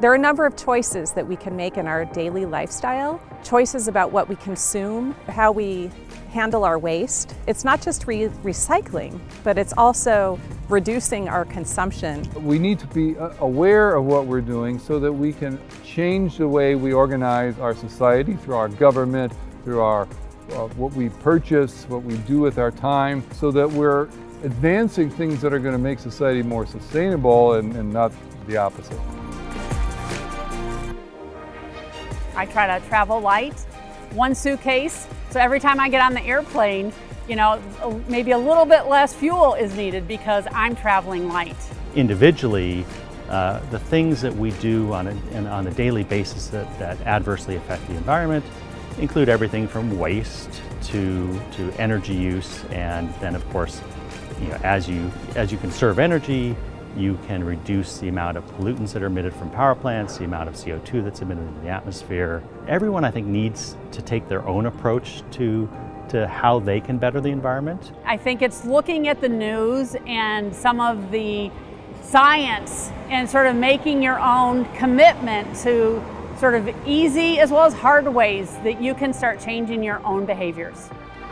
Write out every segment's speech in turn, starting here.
There are a number of choices that we can make in our daily lifestyle. Choices about what we consume, how we handle our waste. It's not just recycling, but it's also reducing our consumption. We need to be aware of what we're doing so that we can change the way we organize our society through our government, through our what we purchase, what we do with our time, so that we're advancing things that are going to make society more sustainable and not the opposite. I try to travel light, one suitcase, so every time I get on the airplane, you know, maybe a little bit less fuel is needed because I'm traveling light. Individually, the things that we do on a daily basis that adversely affect the environment include everything from waste to energy use, and then of course, you know, as you conserve energy, you can reduce the amount of pollutants that are emitted from power plants, the amount of CO2 that's emitted into the atmosphere. Everyone, I think, needs to take their own approach to how they can better the environment. I think it's looking at the news and some of the science and sort of making your own commitment to sort of easy as well as hard ways that you can start changing your own behaviors.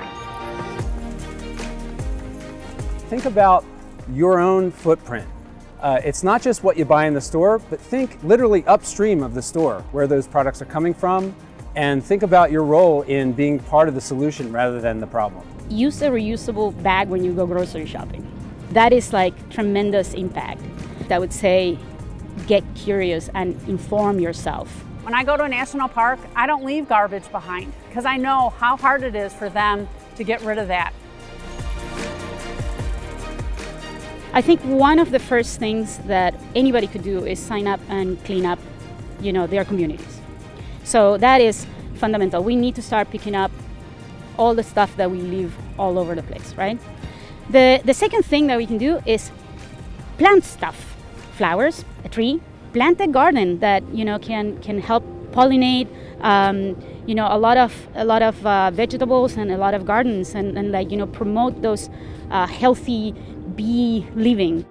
Think about your own footprint. It's not just what you buy in the store, but think literally upstream of the store, where those products are coming from, and think about your role in being part of the solution rather than the problem. Use a reusable bag when you go grocery shopping. That is like tremendous impact. I would say get curious and inform yourself. When I go to a national park, I don't leave garbage behind because I know how hard it is for them to get rid of that. I think one of the first things that anybody could do is sign up and clean up, you know, their communities. So that is fundamental. We need to start picking up all the stuff that we leave all over the place, right? The second thing that we can do is plant stuff. Flowers, a tree, plant a garden that, you know, can help pollinate, you know, a lot of vegetables and a lot of gardens, and like, you know, promote those healthy bee living.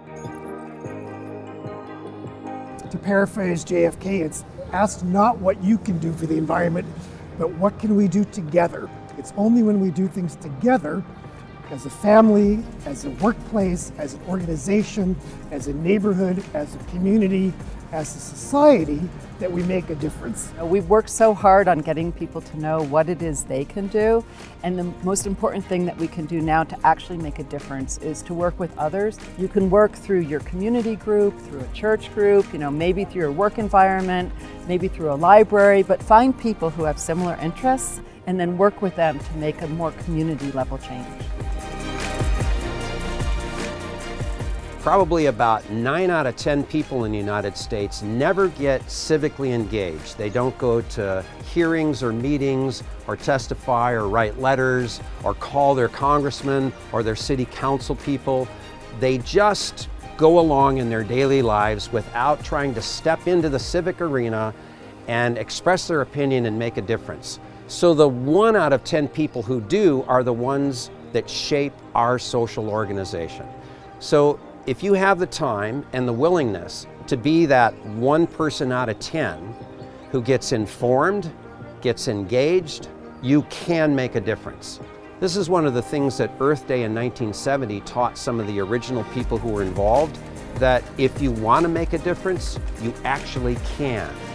To paraphrase JFK, it's ask not what you can do for the environment, but what can we do together? It's only when we do things together, as a family, as a workplace, as an organization, as a neighborhood, as a community, as a society, that we make a difference. We've worked so hard on getting people to know what it is they can do, and the most important thing that we can do now to actually make a difference is to work with others. You can work through your community group, through a church group, you know, maybe through your work environment, maybe through a library, but find people who have similar interests and then work with them to make a more community level change. Probably about 9 out of 10 people in the United States never get civically engaged. They don't go to hearings or meetings or testify or write letters or call their congressman or their city council people. They just go along in their daily lives without trying to step into the civic arena and express their opinion and make a difference. So the 1 out of 10 people who do are the ones that shape our social organization. So if you have the time and the willingness to be that 1 person out of 10 who gets informed, gets engaged, you can make a difference. This is one of the things that Earth Day in 1970 taught some of the original people who were involved, that if you want to make a difference, you actually can.